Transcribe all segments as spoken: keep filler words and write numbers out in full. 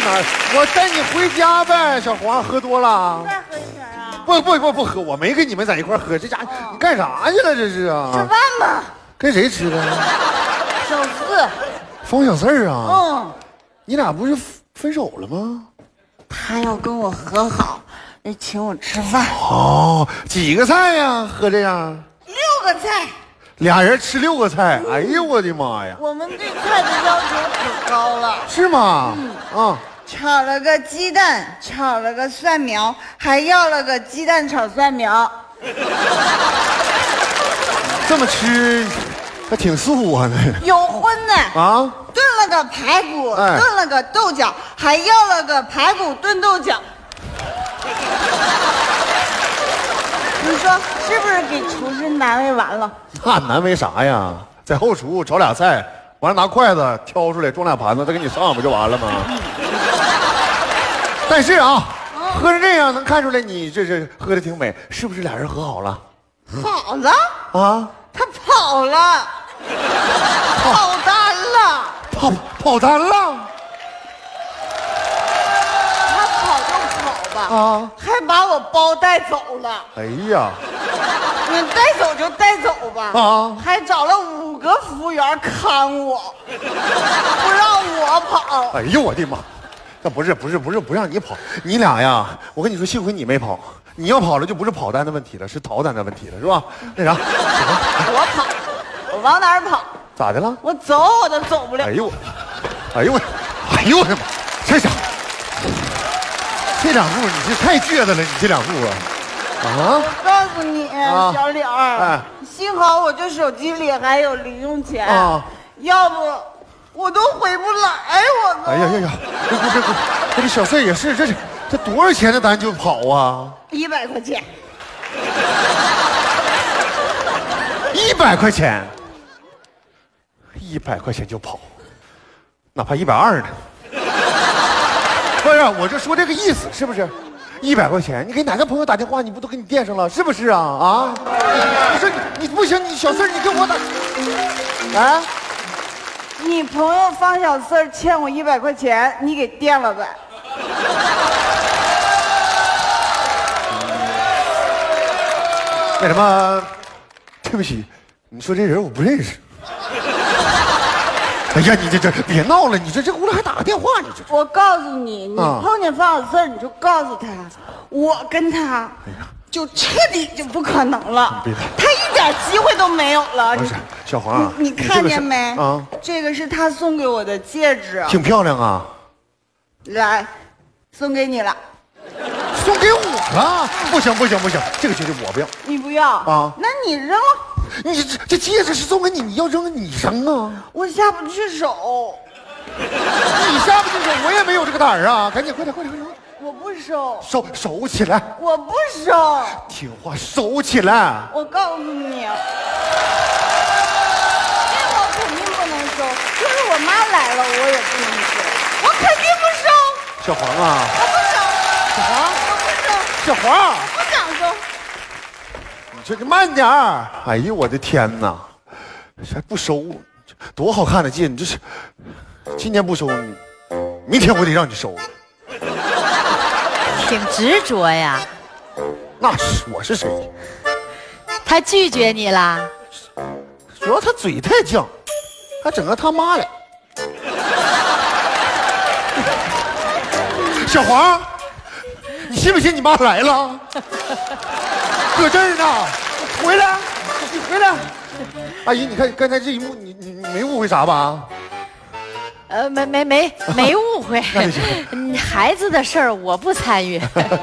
哪儿？我带你回家呗。小黄喝多了。 再喝一瓶啊？ 不不不不喝，我没跟你们在一块喝。这家伙你干啥去了？这是啊？ 吃饭吗？ 跟谁吃的？ 小四。 方小四啊？ 嗯。 你俩不是分手了吗？ 他要跟我和好，得请我吃饭。 哦，几个菜呀？喝这样？ 六个菜。 俩人吃六个菜，哎呦我的妈呀！ 我们对菜的要求可高了。 是吗？嗯啊， 炒了个鸡蛋，炒了个蒜苗，还要了个鸡蛋炒蒜苗。 这么吃，还挺素啊那。 有荤的啊， 炖了个排骨， 哎、 炖了个豆角，还要了个排骨炖豆角。你说是不是给厨师难为完了？ 那难为啥呀？在后厨炒俩菜，完了拿筷子挑出来装俩盘子，再给你上不就完了吗？但是啊，喝成这样能看出来你这是喝的挺美，是不是俩人和好了？ 好了啊， 他跑了，跑单了， 跑跑单了。 他跑就跑吧， 啊， 还把我包带走了。 哎呀， 那带走就带走吧， 啊， 还找了五个服务员看我，不让我跑。 哎呦我的妈！那不是不是不是不让你跑，你俩呀，我跟你说，幸亏你没跑，你要跑了就不是跑单的问题了，是逃单的问题了，是吧？那啥， 我跑，我往哪儿跑？ 咋的了？ 我走我都走不了。 哎呦我，哎呦我，哎呦我的妈！这啥？这两步你这太倔的了，你这两步啊！啊！ 我告诉你， 啊、 小李儿，哎、幸好我这手机里还有零用钱，啊、要不我都回不来。我都。 哎呀呀呀！这这这这这小四也是，这是这多少钱的单就跑啊？ 一百块钱。 一百块钱，一百块钱就跑，哪怕一百二呢？不是，我就说这个意思，是不是？一百块钱，你给哪个朋友打电话，你不都给你垫上了，是不是啊？啊！你说你你不行，你小四你跟我打，啊？ 你朋友方小四欠我一百块钱，你给垫了呗。 那什么，对不起，你说这人我不认识。哎呀，你这这别闹了，你这这屋里还打个电话，你这。 我告诉你，你碰见方小四，你就告诉他，我跟他就彻底就不可能了，他一点机会都没有了。 不是，小黄啊， 你看见没？ 啊， 这个是他送给我的戒指， 挺漂亮啊。 来，送给你了。 送给我了？不行不行不行，这个戒指我不要。 你不要啊？那你扔了。 你这这戒指是送给你，你要扔你扔啊！ 我下不去手。 你下不去手，我也没有这个胆儿啊！赶紧快点快点快点！ 我不收。 收收起来！ 我不收。 听话，收起来！ 我告诉你，这我肯定不能收，就是我妈来了，我也不能收，我肯定不收。 小黄啊！ 我不收。 小黄， 我不收。 小黄， 不想收。 你这慢点儿！哎呦我的天哪，还不收，多好看的戒！你这是，今天不收，明天我得让你收。 挺执着呀。 那是我是谁？ 他拒绝你啦？ 主要他嘴太犟，还整个他妈来。小黄，你信不信你妈来了？搁这儿呢，回来，你回来。阿姨，你看刚才这一幕，你你你没误会啥吧？ 呃，没没没没误会，嗯，孩子的事儿我不参与。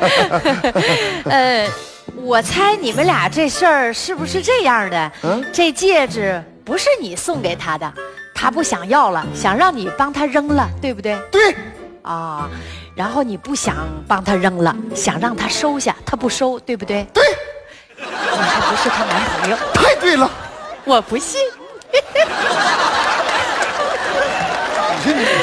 呃，我猜你们俩这事儿是不是这样的？嗯，这戒指不是你送给他的，他不想要了，想让你帮他扔了，对不对？ 对。 啊，然后你不想帮他扔了，想让他收下，他不收，对不对？ 对。 你还不是他男朋友？ 太对了， 我不信。 你说你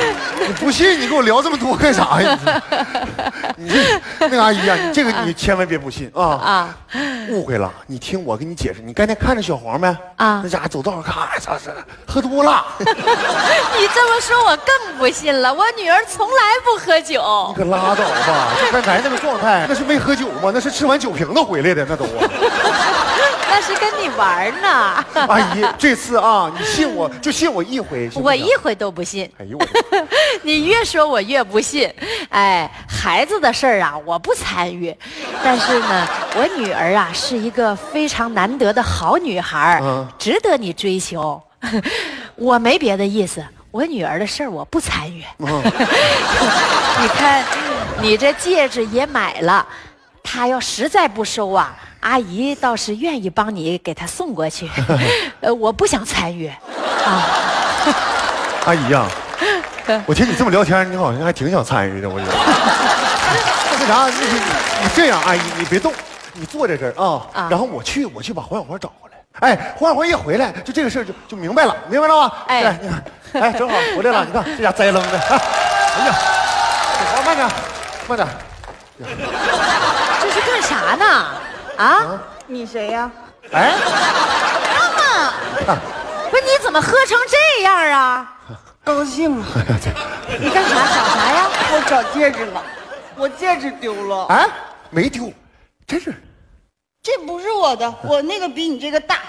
你不信，你跟我聊这么多干啥呀？你这那个阿姨啊，你这个你千万别不信啊！啊，误会了。你听我跟你解释，你刚才看着小黄没？啊，那家伙走道上咔嚓嚓喝多了。 你这么说，我更不信了。我女儿从来不喝酒。 你可拉倒吧！就刚才那个状态，那是没喝酒吗？那是吃完酒瓶子回来的，那都啊。 那是跟你玩呢。 阿姨，这次啊，你信我就信我一回。 我一回都不信。 哎呦我！ 你越说我越不信。哎，孩子的事儿啊，我不参与。但是呢，我女儿啊是一个非常难得的好女孩，嗯、值得你追求。我没别的意思，我女儿的事儿我不参与。嗯、你看，你这戒指也买了，她要实在不收啊，阿姨倒是愿意帮你给她送过去。呃，我不想参与。啊， 阿姨呀、啊，我听你这么聊天，你好像还挺想参与的，我觉得。那啥，你你这样，阿姨你别动，你坐在这儿啊，啊然后我去我去把黄小花找回来。哎，黄小花一回来，就这个事儿就就明白了，明白了吗？哎，你看，哎，正好回来了，你看这家栽愣的。哎呀，小花慢点，慢点。 这是干啥呢？啊？啊你谁呀？ 哎， 妈妈，不是你怎么喝成这样啊？ 高兴啊！ 你干啥？找啥呀？ 我找戒指了，我戒指丢了。 哎，没丢，真是。 这不是我的，我那个比你这个大。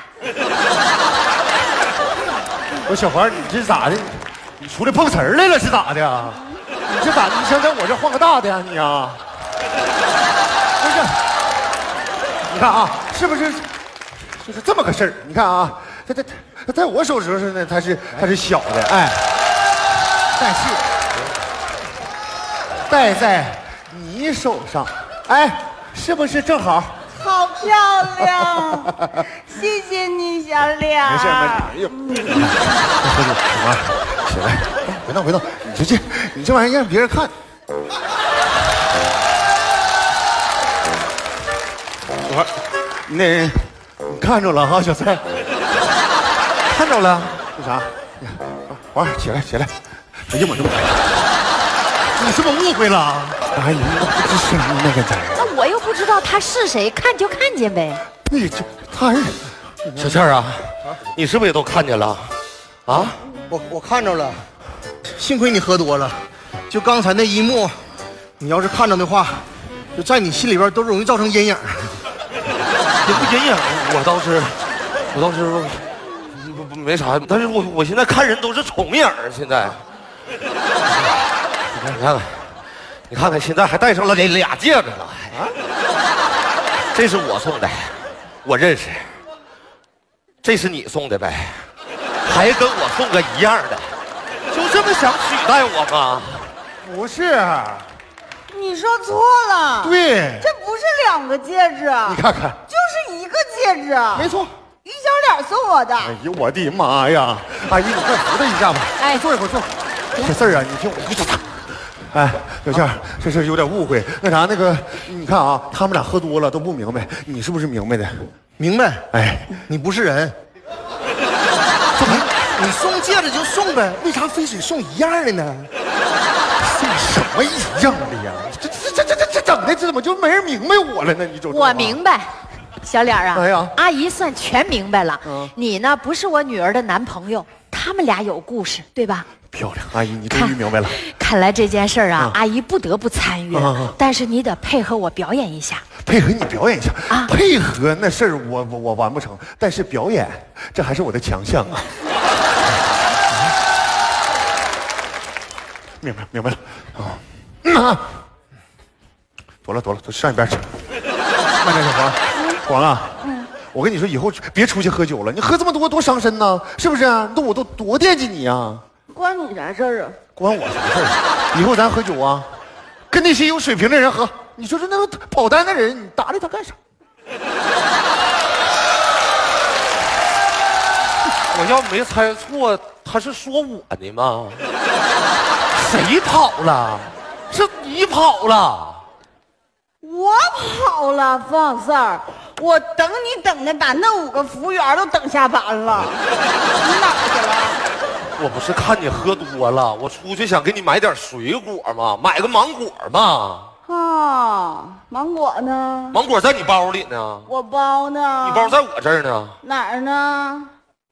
我小花，你这咋的？你出来碰瓷儿来了是咋的？你这咋？你想在我这换个大的呀你啊？不是，你看啊，是不是？就是这么个事儿。你看啊，它它它在我手指上呢，它是它是小的，哎，但是戴在你手上，哎，是不是正好？ 好漂亮，谢谢你，小脸。 没事，没事。哎呦，小花，起来，别动，别动，你这这，你这玩意让别人看。小花，那，你看着了哈，小蔡，看着了。那啥，花起来，起来。哎呀妈，这么，你是不是误会了？阿姨，不吱声那个在。 我又不知道他是谁，看就看见呗。 你这他， 小倩啊，你是不是也都看见了？啊， 我我看着了，幸亏你喝多了，就刚才那一幕，你要是看着的话，就在你心里边都容易造成阴影。 也不阴影，我倒是，我倒是不不没啥，但是我我现在看人都是重影现在。你看，你看看。你看看，现在还戴上了这俩戒指了，啊！这是我送的，我认识。这是你送的呗，还跟我送个一样的，就这么想取代我吗？ 不是， 你说错了。 对， 这不是两个戒指， 你看看， 就是一个戒指。 没错， 于小脸送我的。 哎呦我的妈呀！阿姨，你快扶他一下吧。哎，坐一会儿，坐。这事儿啊，你听我一说。哎，小倩，这事有点误会。那啥，那个，你看啊，他们俩喝多了都不明白，你是不是明白的？ 明白。 哎， 你不是人。怎么？你送戒指就送呗，为啥非得送一样的呢？ 送什么一样的呀？这这这这这整的，这怎么就没人明白我了呢？你就我明白，小脸啊， 哎呀， 阿姨算全明白了。嗯，你呢不是我女儿的男朋友，他们俩有故事，对吧？ 漂亮，阿姨，你终于明白了。 看来这件事儿啊，阿姨不得不参与，但是你得配合我表演一下。 配合你表演一下啊！配合那事儿我我我完不成，但是表演这还是我的强项啊。明白明白了啊！嗯啊，躲了躲了，都上一边去。慢点，小黄，黄啊，嗯，我跟你说，以后别出去喝酒了，你喝这么多多伤身呢，是不是？那我都多惦记你啊！ 关你啥事儿啊？ 关我啥事儿？以后咱喝酒啊，跟那些有水平的人喝。你说说那个跑单的人，你搭理他干啥？ 我要没猜错，他是说我的吗？谁跑了？是你跑了。 我跑了，方四儿，我等你等的把那五个服务员都等下班了。你哪去了？ 我不是看你喝多了，我出去想给你买点水果嘛，买个芒果嘛。 啊，芒果呢？ 芒果在你包里呢。 我包呢？ 你包在我这儿呢。 哪儿呢？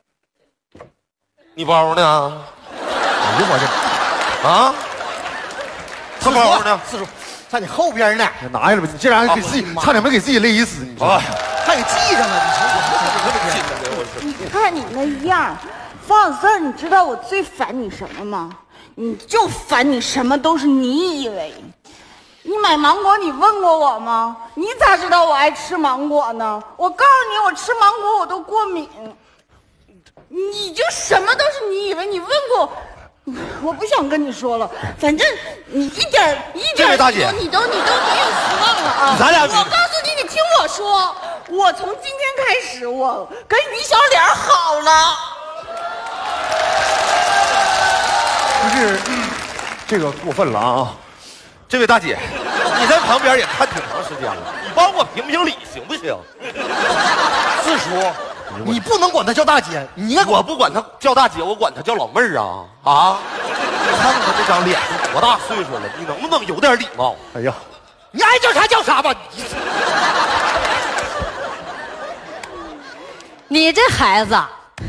你包呢？ 哎呀我这啊，他包呢？ 四叔，在你后边呢。 拿下来吧，你这玩意儿给自己差点没给自己勒死，你说还给系上了， 你你看你那样，方小四，你知道我最烦你什么吗？你就烦你什么都是你以为。你买芒果，你问过我吗？你咋知道我爱吃芒果呢？我告诉你，我吃芒果我都过敏。你就什么都是你以为，你问过，我不想跟你说了。反正你一点一点， 这位大姐， 你都你都没有希望了啊！ 咱俩， 我告诉你，你听我说，我从今天开始，我跟于小脸好了。 不是，这个过分了啊！ 这位大姐，你在旁边也看挺长时间了，你帮我评评理行不行？ 四叔，你不能管她叫大姐，你应该我不管她叫大姐，我管她叫老妹儿啊啊！你看看她这张脸多大岁数了，你能不能有点礼貌？ 哎呀， 你爱叫啥叫啥吧。 你这孩子，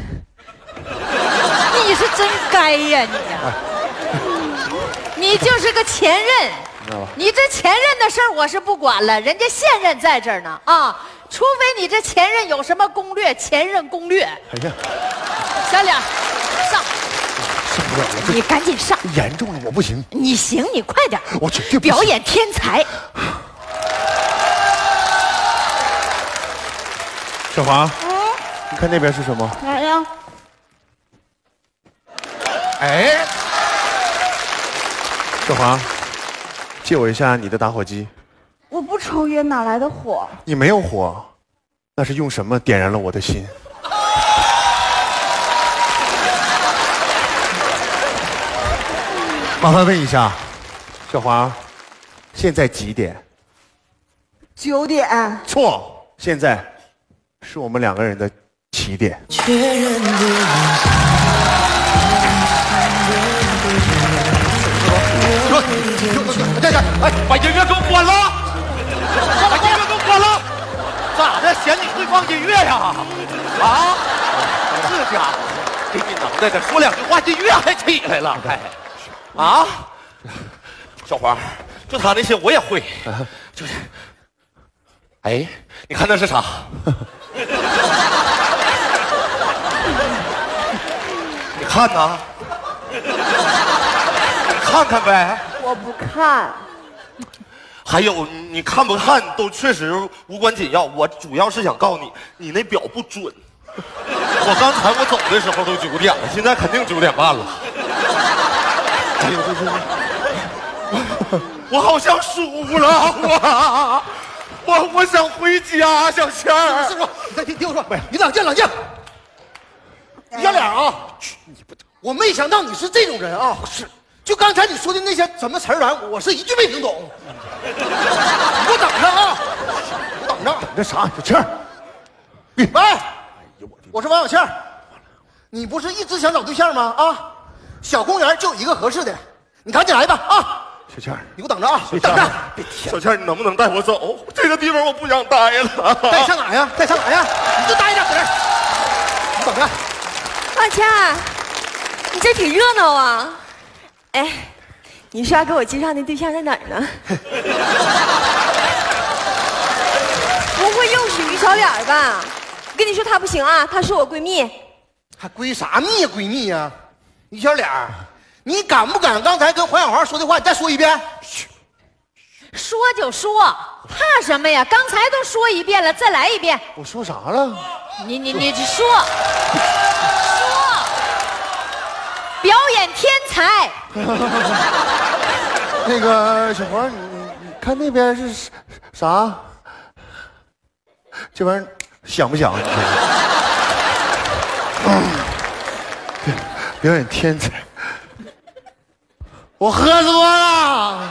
你是真该呀你呀！你就是个前任。你这前任的事儿我是不管了，人家现任在这儿呢啊！除非你这前任有什么攻略，前任攻略。 哎呀， 小脸，上， 上不了了， 你赶紧上， 严重了，我不行。 你行，你快点， 我绝对表演天才。 小华， 嗯， 你看那边是什么？ 哪呀？ 哎，小华。借我一下你的打火机。 我不抽烟，哪来的火？ 你没有火，那是用什么点燃了我的心？麻烦问一下，小华，现在几点？ 九点。 错，现在是我们两个人的起点。 这这，哎，把音乐给我关了！把音乐给我关了！咋的？嫌你会放音乐呀？啊？这家伙给你能耐的，说两句话，音乐还起来了，还啊？小花，就他那些我也会，就是，哎，你看那是啥？你看呐？你看看呗。 我不看。 还有，你看不看都确实无关紧要。我主要是想告诉你，你那表不准。我刚才我走的时候都九点了，现在肯定九点半了。哎呦，这这，我好像输了，我我我想回家，小仙儿。 四叔，你再听听我说，你冷静冷静。你小脸啊，我没想到你是这种人啊！是。就刚才你说的那些什么词儿玩，我是一句没听懂。你给我等着啊！我等着。 那啥，小倩儿， 喂，我是王小倩，你不是一直想找对象吗？啊，小公园就一个合适的，你赶紧来吧！啊， 小倩儿， 你给我等着啊！等着。 小倩儿，你能不能带我走？这个地方我不想待了。 带上哪呀？带上哪呀？你就待着搁这儿，你等着。 小倩儿，你这挺热闹啊。哎，你说要给我介绍那对象在哪儿呢？不会又是于小脸吧？我跟你说他不行啊，她是我闺蜜。 还闺啥蜜呀？闺蜜呀？于小脸，你敢不敢刚才跟黄小华说的话，你再说一遍？ 说就说，怕什么呀？刚才都说一遍了，再来一遍。 我说啥了？ 你你你说说，表演天才。 那个小黄，你你看那边是啥？这玩意儿想不想？嗯，表演天才。我喝多了，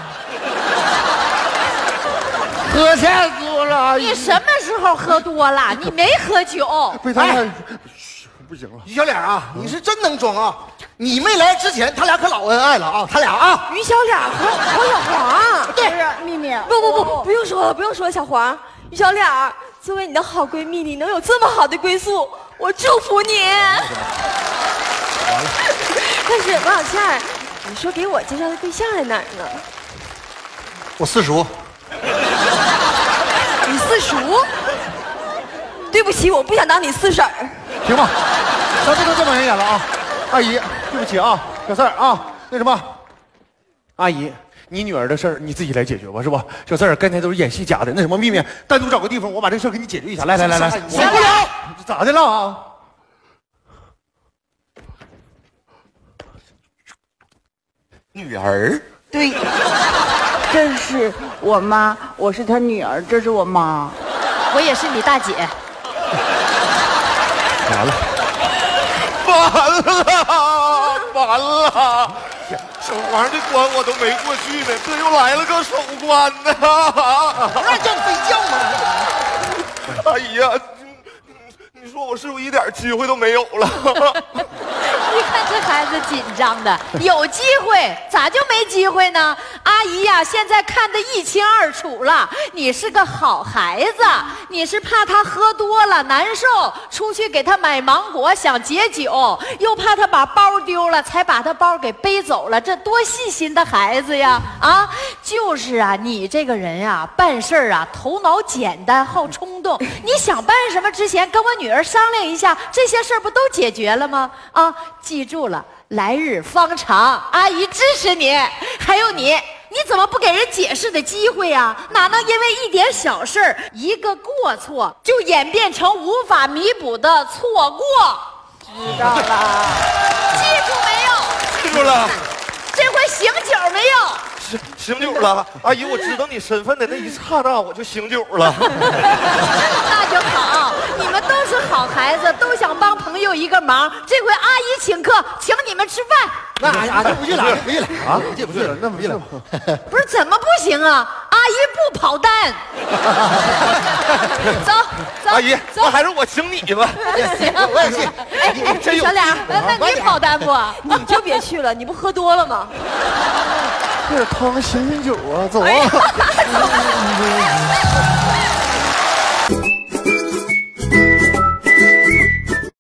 喝太多了。 你什么时候喝多了？你没喝酒。 被他俩， 不行了。 于小脸啊，你是真能装啊！你没来之前，他俩可老恩爱了啊，他俩啊。 于小脸和黄小黄， 对，秘密。 不不不，不用说了，不用说了，小黄，于小脸，作为你的好闺蜜，你能有这么好的归宿，我祝福你。完了。但是王小倩，你说给我介绍的对象在哪儿呢？ 我四叔。 你四叔？对不起，我不想当你四婶儿。 行吧，咱不能这么人演了啊！阿姨，对不起啊，小四儿啊，那什么，阿姨，你女儿的事儿你自己来解决吧，是吧？小四儿刚才都是演戏假的，那什么秘密，单独找个地方，我把这事儿给你解决一下。来来来来， 我不了， 咋的了啊？ 女儿？ 对，这是我妈，我是她女儿，这是我妈， 我也是你大姐。 完了， 完了，完了！小黄这关我都没过去呢，这又来了个守关呢。 不让叫你飞叫吗？ 哎呀，你说我是不是一点机会都没有了？ 你看这孩子紧张的，有机会咋就没机会呢？阿姨呀、啊，现在看得一清二楚了。你是个好孩子，你是怕他喝多了难受，出去给他买芒果想解酒，又怕他把包丢了，才把他包给背走了。这多细心的孩子呀！啊，就是啊，你这个人呀、啊，办事儿啊，头脑简单，好冲动。你想办什么之前，跟我女儿商量一下，这些事儿不都解决了吗？啊！记住了，来日方长，阿姨支持你。还有你，你怎么不给人解释的机会呀、啊？哪能因为一点小事儿、一个过错，就演变成无法弥补的错过？ 知道了， 记住没有？ 记住了。 这回醒酒没有？ 醒醒酒了，阿姨，我知道你身份的那一刹那，我就醒酒了。 那就好，你们都是好孩子，都想帮朋友一个忙。这回阿姨请客，请你们吃饭。 那俺俺不去了，不去了啊，不去不去了，那不去了。 不是怎么不行啊？阿姨不跑单。走走， 阿姨，那还是我请你吧。 行， 我也去。 哎哎，小脸，那你跑单不？ 你就别去了，你不喝多了吗？ 喝点汤醒醒酒啊，走啊！ 哎